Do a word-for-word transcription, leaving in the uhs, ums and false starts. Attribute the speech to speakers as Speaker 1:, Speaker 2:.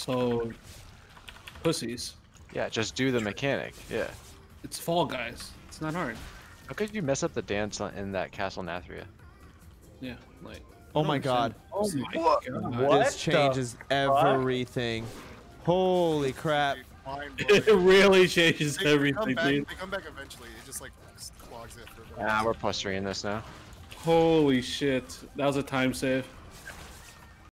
Speaker 1: So, pussies.
Speaker 2: Yeah, just do the mechanic. Yeah.
Speaker 1: It's Fall Guys. It's not hard.
Speaker 2: How could you mess up the dance in that Castle Nathria?
Speaker 1: Yeah, like.
Speaker 3: Oh my god.
Speaker 1: Oh my
Speaker 4: What?
Speaker 1: god.
Speaker 4: What
Speaker 3: This changes everything. Holy crap.
Speaker 1: It really changes
Speaker 5: They, they
Speaker 1: everything,
Speaker 5: come back,
Speaker 1: dude.
Speaker 5: They come back eventually. It just like clogs it for a bit.
Speaker 2: Ah, we're plus three in this now.
Speaker 1: Holy shit. That was a time save.